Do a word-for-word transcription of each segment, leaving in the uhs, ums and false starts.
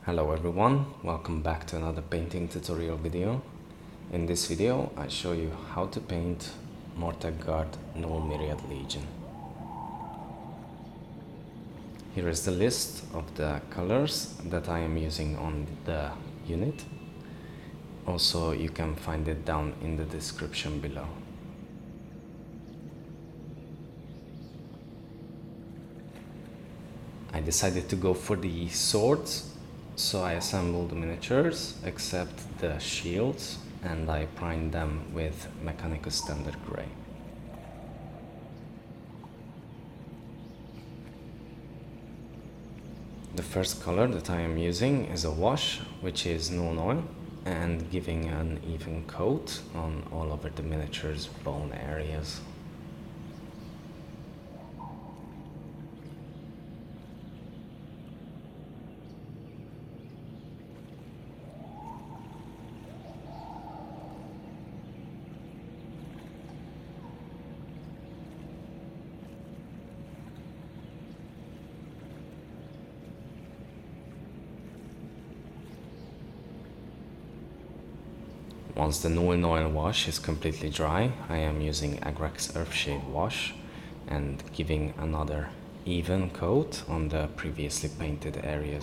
Hello everyone, welcome back to another painting tutorial video. In this video I show you how to paint Mortek Guard Null Myriad Legion. Here is the list of the colors that I am using on the unit. Also you can find it down in the description below. I decided to go for the swords, so I assembled the miniatures except the shields and I primed them with Mechanicus Standard Grey. The first color that I am using is a wash, which is Nuln Oil, and giving an even coat on all over the miniatures' bone areas. Once the Nuln Oil wash is completely dry, I am using Agrax Earthshade wash and giving another even coat on the previously painted areas.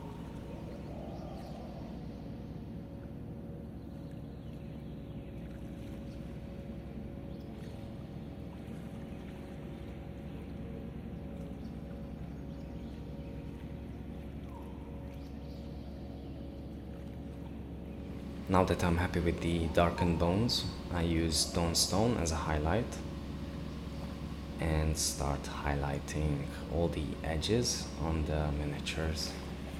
Now that I'm happy with the darkened bones, I use Dawnstone as a highlight and start highlighting all the edges on the miniatures.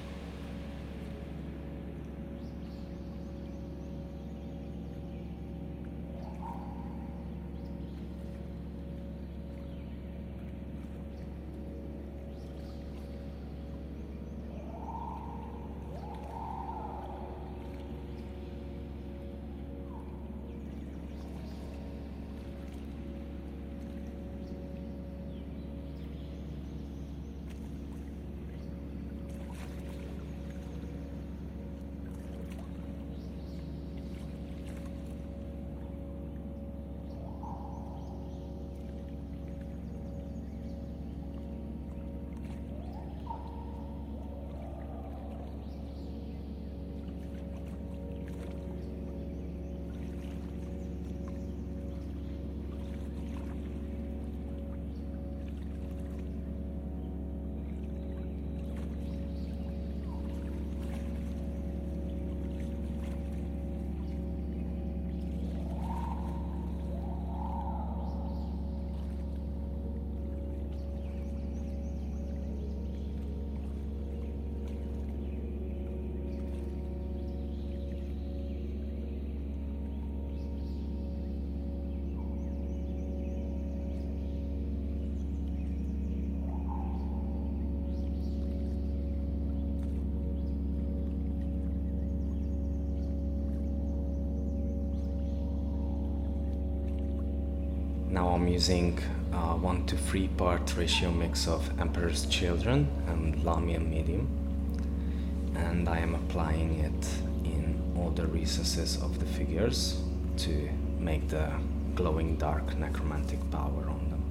Now I'm using a one to three part ratio mix of Emperor's Children and Lahmian Medium, and I am applying it in all the recesses of the figures to make the glowing dark necromantic power on them.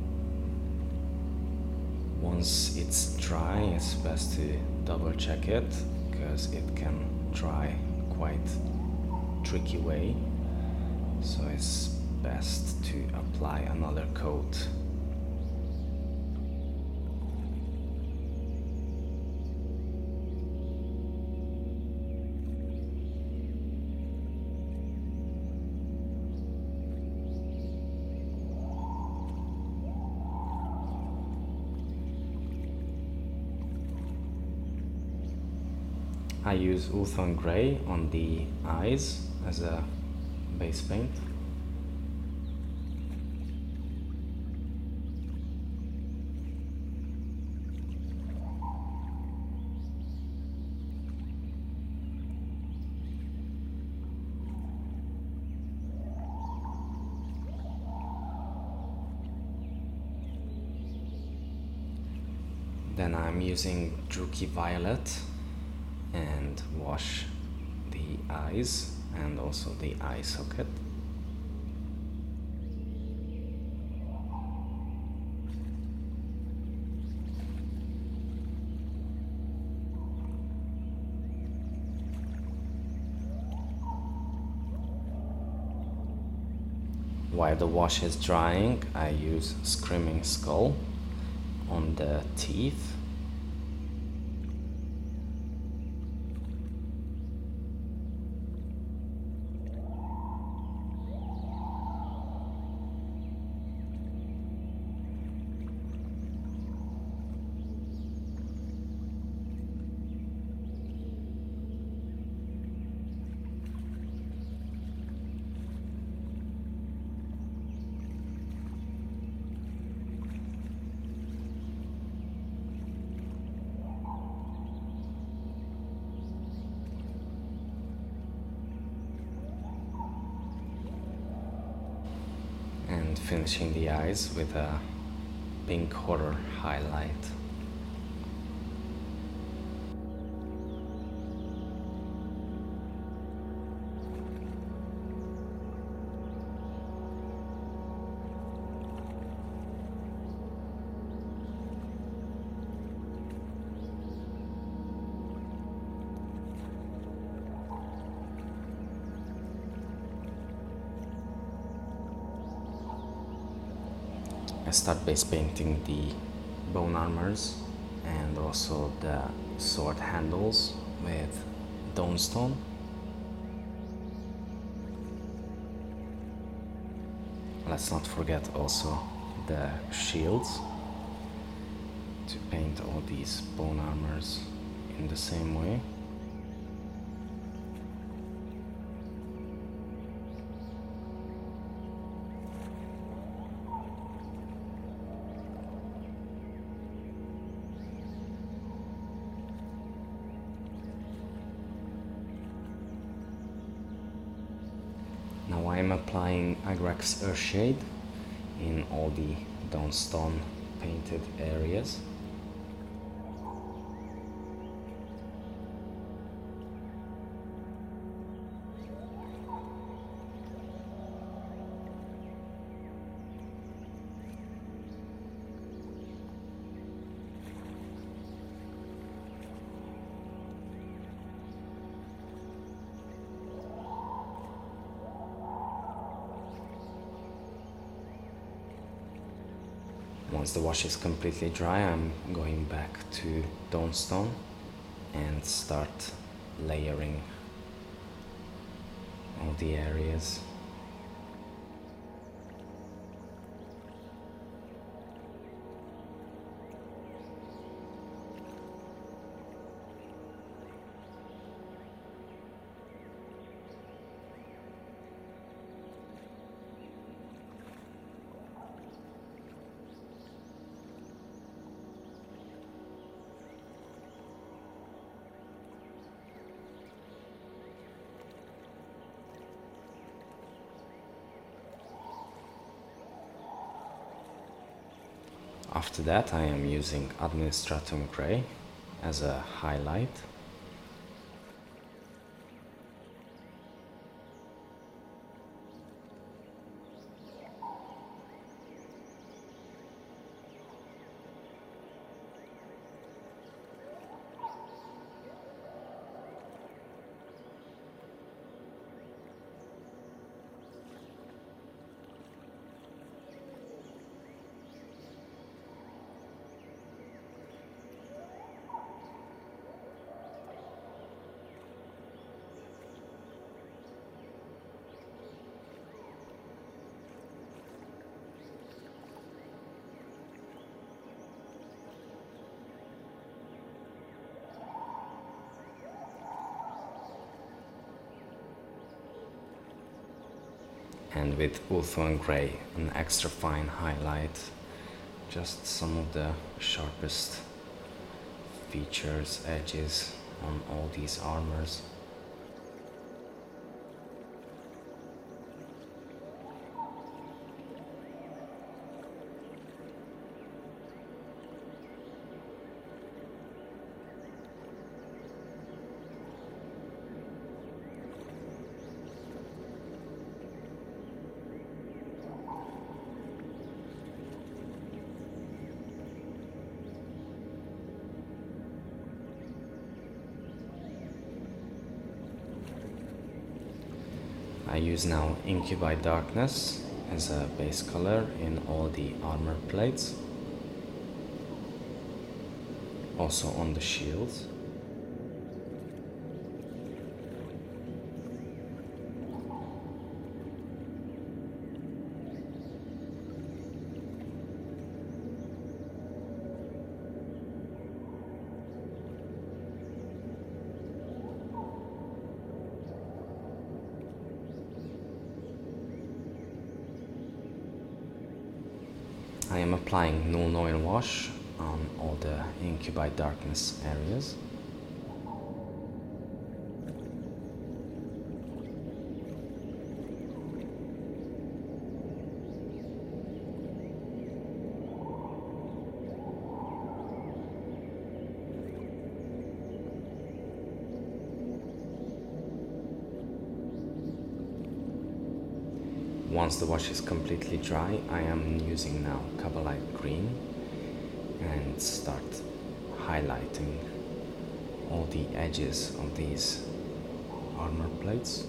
Once it's dry, it's best to double check it because it can dry quite tricky way, so it's best to apply another coat. I use Ulthuan Grey on the eyes as a base paint. Then I'm using Druchii Violet and and wash the eyes and also the eye socket. While the wash is drying, I use Screaming Skull on the teeth. And finishing the eyes with a pink horror highlight. I start base painting the bone armors and also the sword handles with Dawnstone. Let's not forget also the shields to paint all these bone armors in the same way. Now I'm applying Agrax Earthshade in all the Dawnstone painted areas. Once the wash is completely dry, I'm going back to Dawnstone and start layering all the areas. After that, I am using Administratum Grey as a highlight. And with Ulthuan Grey, an extra fine highlight, just some of the sharpest features, edges on all these armors. I use now Incubi Darkness as a base color in all the armor plates, also on the shields. I am applying Nuln Oil wash on all the Incubi Darkness areas. Once the wash is completely dry, I am using now Kabalite Green and start highlighting all the edges of these armor plates.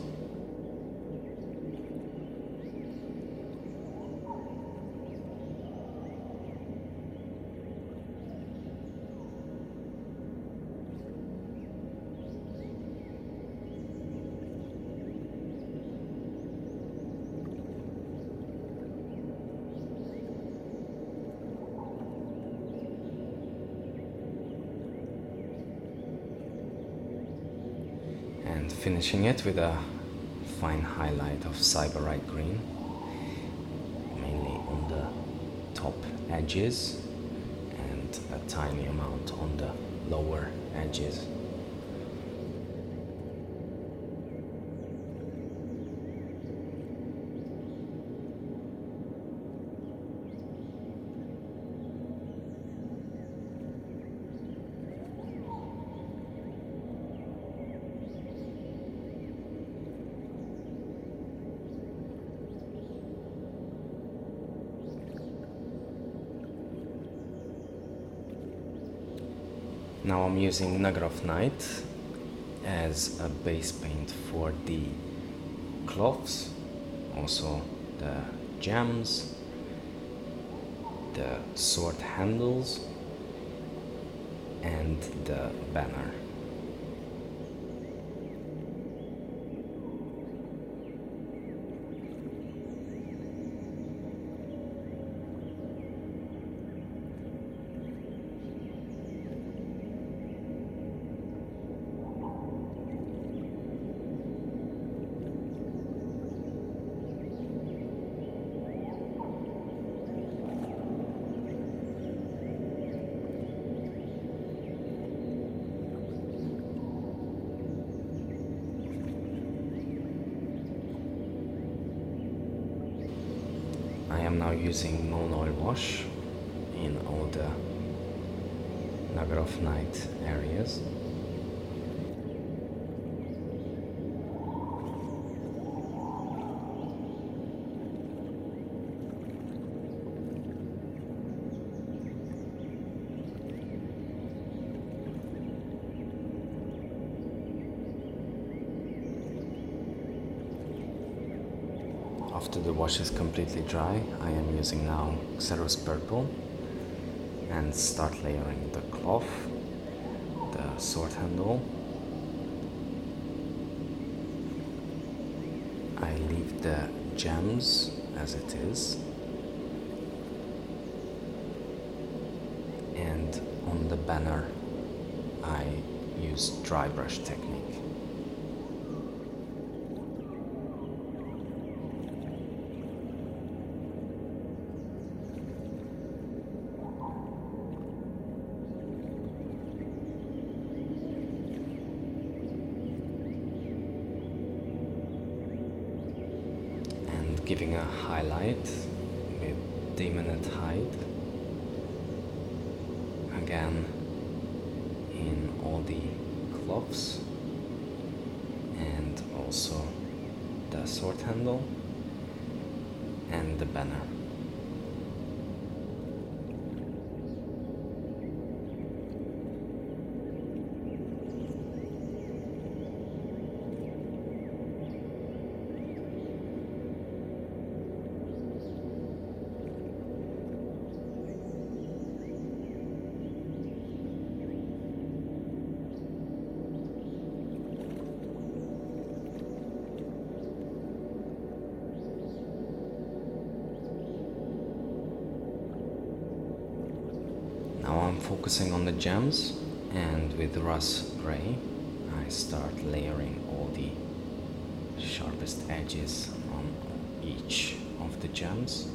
And finishing it with a fine highlight of Sybarite Green, mainly on the top edges and a tiny amount on the lower edges. Now I'm using Naggaroth Night as a base paint for the cloths, also the gems, the sword handles and the banner. I am now using Nuln Oil wash in all the Naggaroth Night areas. After the wash is completely dry, I am using now Xereus Purple and start layering the cloth, the sword handle. I leave the gems as it is, and on the banner I use dry brush technique. Giving a highlight with Daemonette Hide, again in all the cloths and also the sword handle and the banner. focusing on the gems, and with Rust Grey I start layering all the sharpest edges on each of the gems.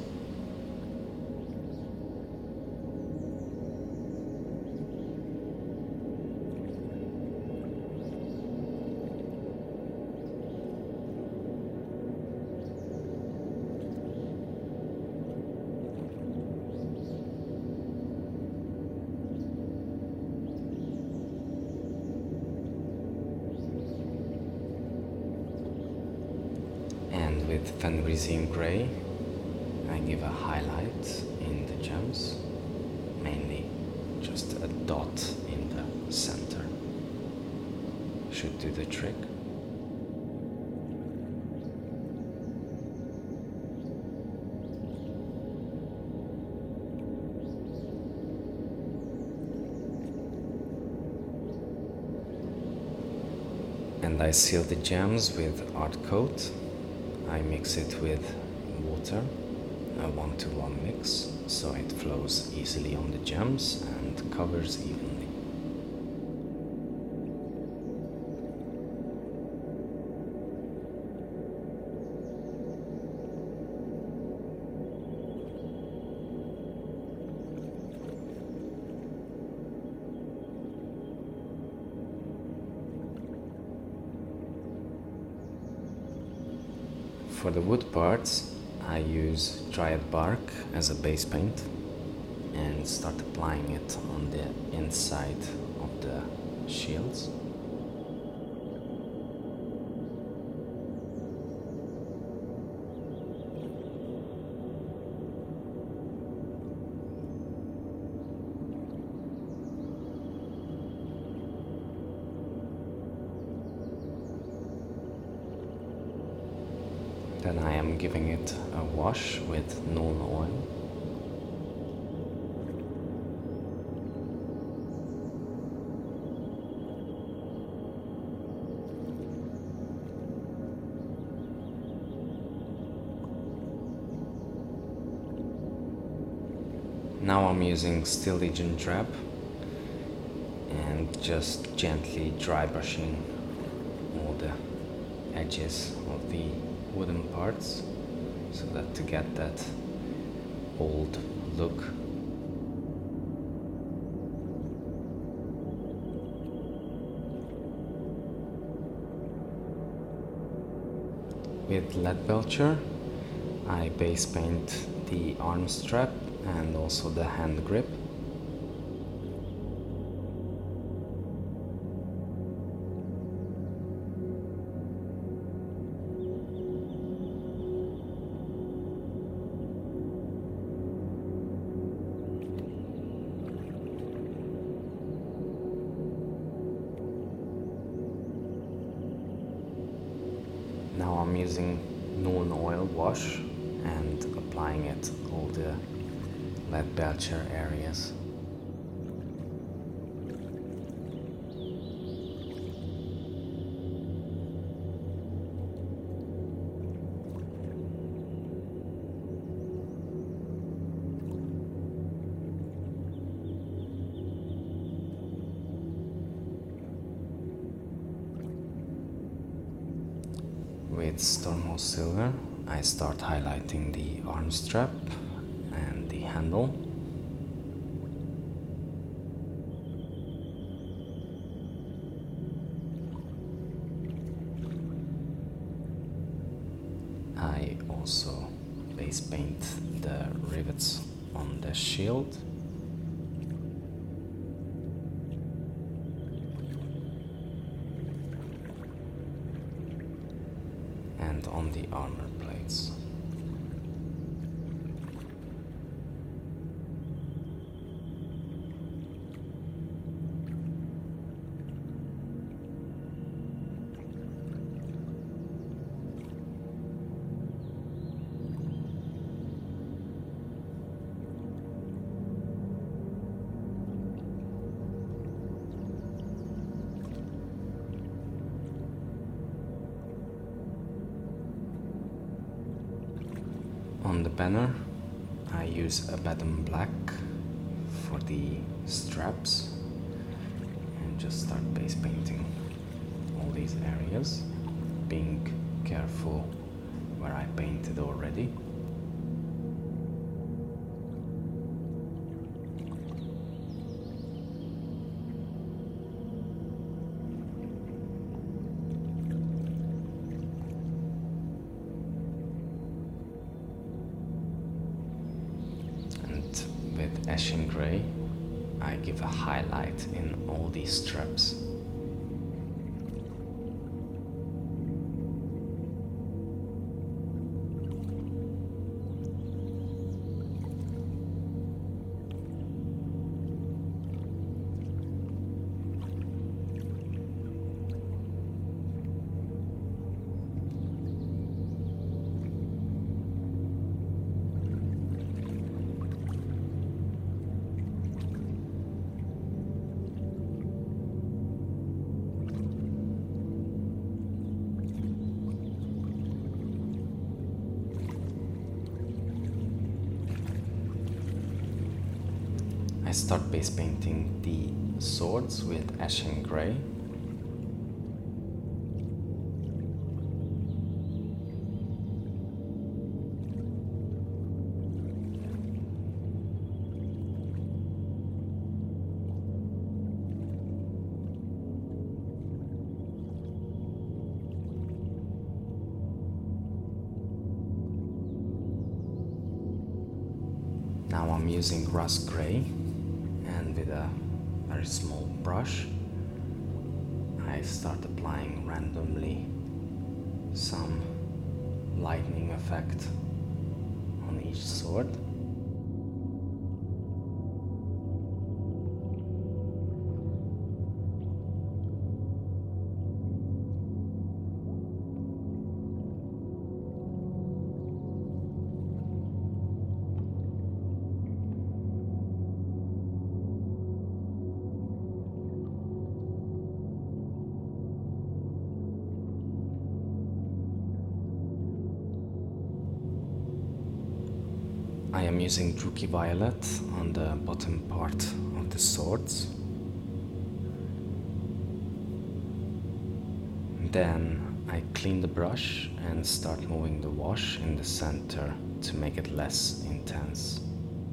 With Fenrisian Grey, I give a highlight in the gems, mainly just a dot in the center. Should do the trick. And I seal the gems with Art Coat. I mix it with water, a one to one mix, so it flows easily on the gems and covers evenly. For the wood parts, I use dried bark as a base paint and start applying it on the inside of the shields. Then I am giving it a wash with Nuln Oil. Now I'm using Steel Legion Drab and just gently dry brushing all the edges of the wooden parts, so that to get that old look. With Leadbelcher, I base paint the arm strap and also the hand grip. Now I'm using Nuln Oil wash and applying it all the Leadbelcher areas. With Stormhost Silver, I start highlighting the arm strap and the handle. I also base paint the rivets on the shield. And on the armor plates. On the banner, I use Abaddon Black for the straps and just start base painting all these areas, being careful where I painted already. Ashen Grey, I give a highlight in all these straps. I start base painting the swords with Ashen Grey. Now I'm using Rust Grey, and with a very small brush I start applying randomly some lightning effect on each sword. I am using Druchii Violet on the bottom part of the swords. Then I clean the brush and start moving the wash in the center to make it less intense.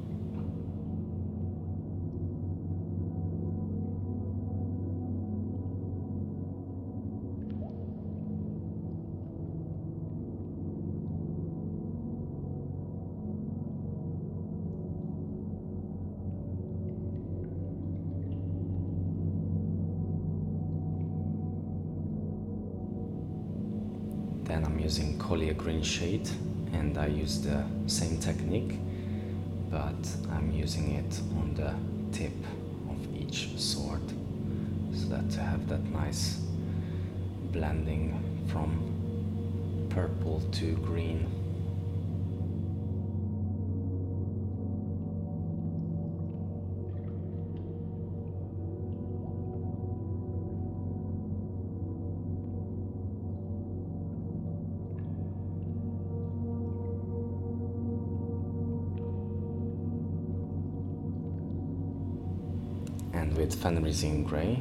Then I'm using Collier Green shade, and I use the same technique, but I'm using it on the tip of each sword, so that to have that nice blending from purple to green. And with Fenrisine Grey,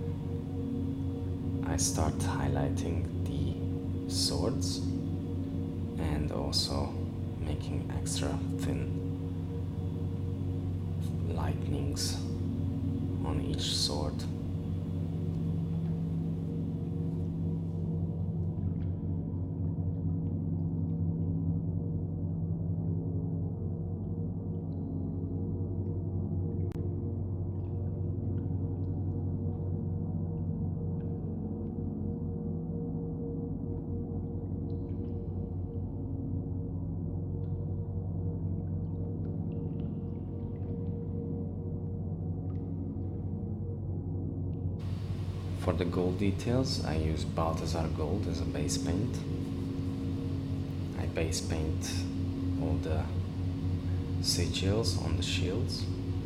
I start highlighting the swords and also making extra thin lightnings on each sword. For the gold details, I use Balthasar Gold as a base paint. I base paint all the sigils on the shields,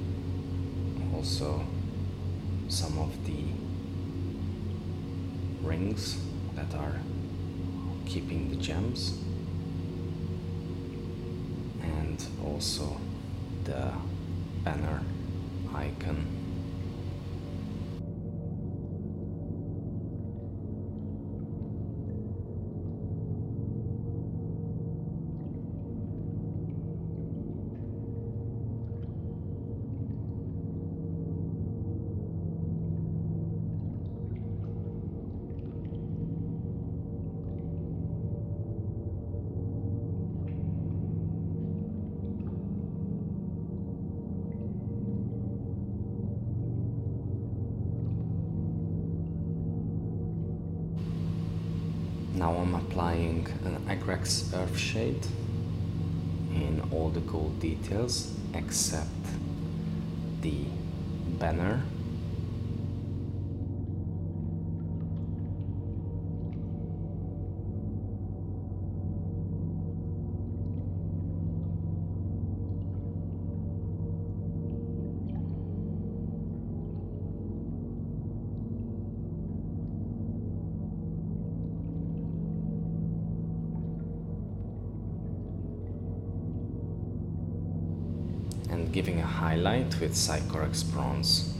also some of the rings that are keeping the gems, and also the banner icon. Now I'm applying an Agrax Earthshade in all the gold details except the banner. And giving a highlight with Scycorax Bronze.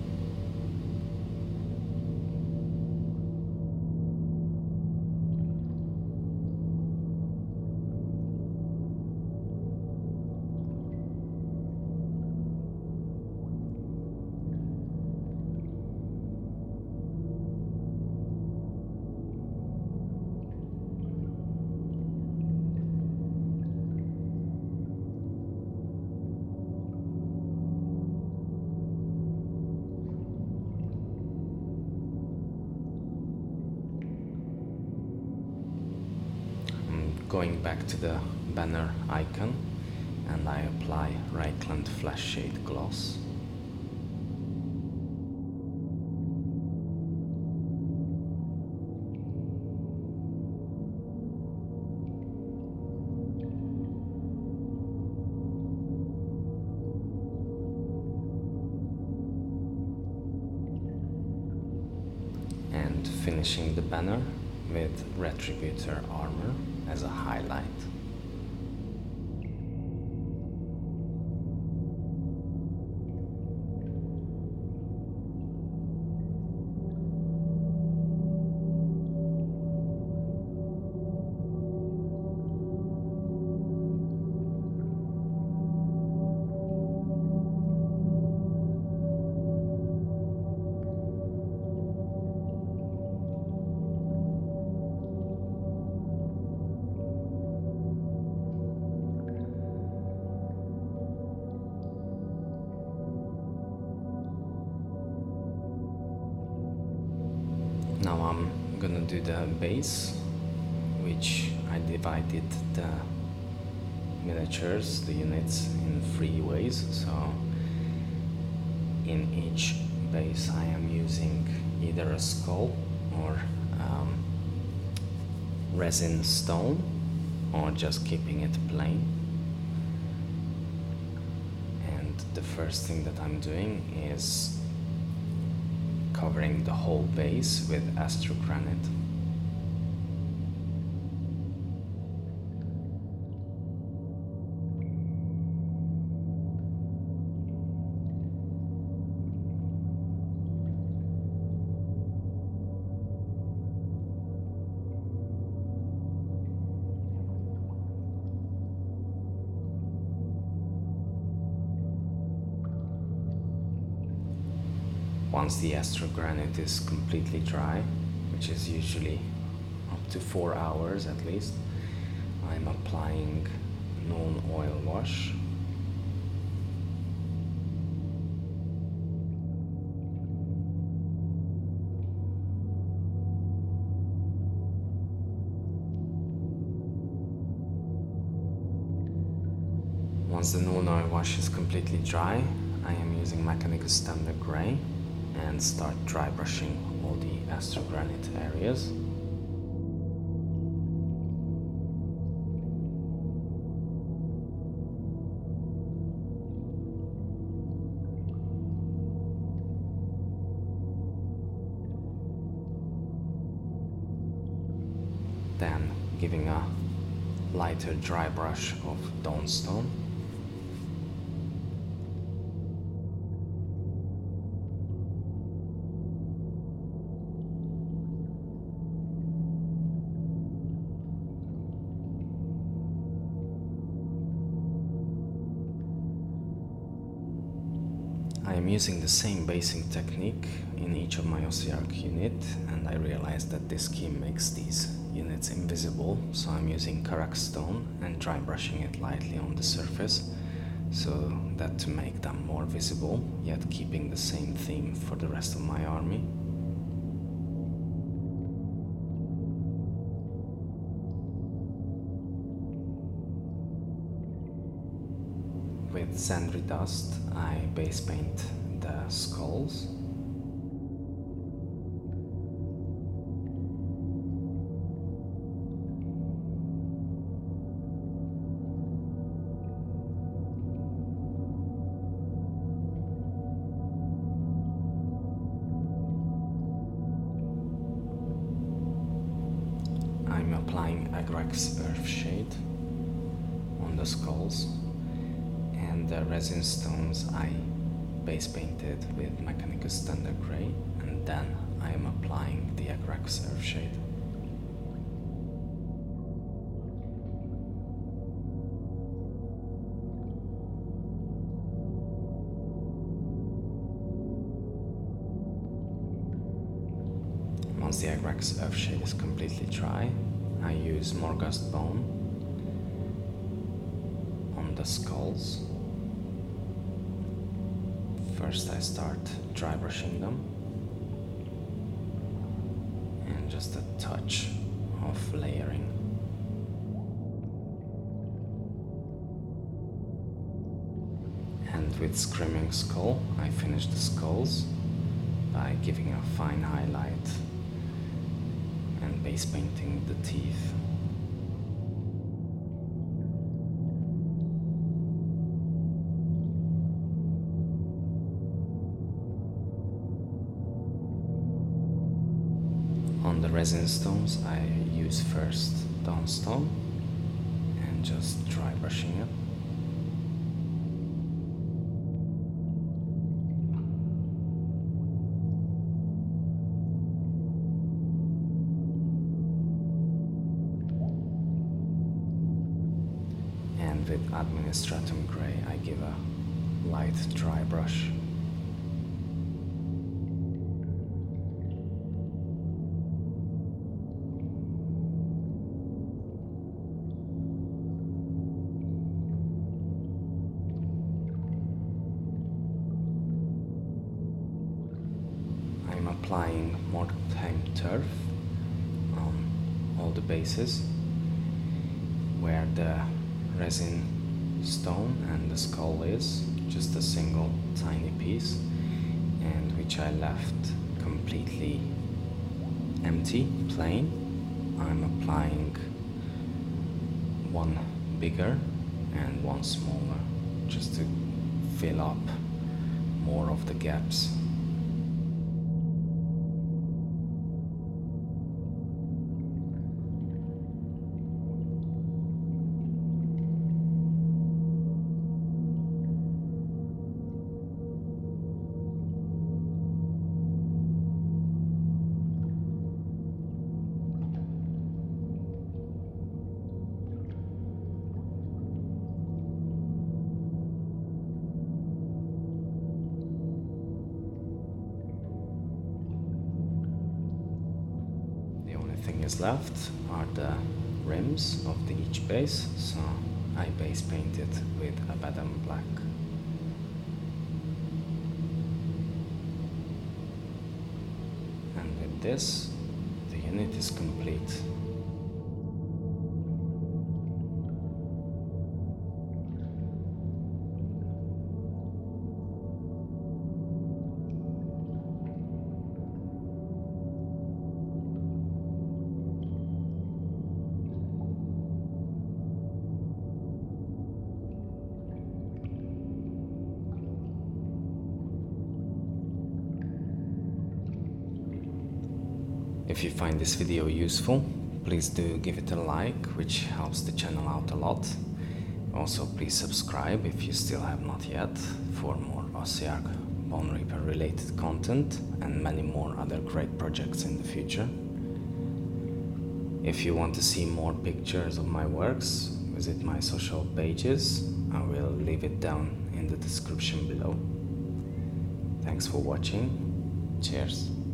Going back to the banner icon, and I apply Reikland Fleshshade gloss. And finishing the banner with Retributor Armour as a highlight. Now I'm gonna do the base, which I divided the miniatures, the units, in three ways. So in each base I am using either a skull or um, resin stone, or just keeping it plain. And the first thing that I'm doing is covering the whole base with astro granite. Once the astro granite is completely dry, which is usually up to four hours at least, I'm applying Nuln Oil wash. Once the Nuln Oil wash is completely dry, I am using Mechanicus Standard Grey and start dry brushing all the astro granite areas. Then giving a lighter dry brush of Dawnstone. am using the same basing technique in each of my Ossiarch unit, and I realized that this scheme makes these units invisible, so I'm using Karak Stone and dry brushing it lightly on the surface, so that to make them more visible, yet keeping the same theme for the rest of my army. With Zandri Dust, I base paint the skulls. I'm applying Agrax Earthshade on the skulls. And the resin stones I base painted with Mechanicus Grey, and then I am applying the Agrax Earthshade. Once the Agrax Earthshade is completely dry, I use Morghast Bone on the skulls. First I start dry brushing them, and just a touch of layering. And with Screaming Skull, I finish the skulls by giving a fine highlight and base painting the teeth. On the resin stones, I use first Dawnstone and just dry brushing it. And with Administratum Grey, I give a light dry brush. Applying Mortek Turf on all the bases where the resin stone and the skull is, just a single tiny piece, and which I left completely empty, plain. I'm applying one bigger and one smaller, just to fill up more of the gaps. Is left are the rims of the each base, so I base paint it with Abaddon Black. And with this, the unit is complete. If you find this video useful, please do give it a like, which helps the channel out a lot. Also, please subscribe if you still have not yet for more Ossiarch Bone Reaper related content and many more other great projects in the future. If you want to see more pictures of my works, visit my social pages. I will leave it down in the description below. Thanks for watching. Cheers.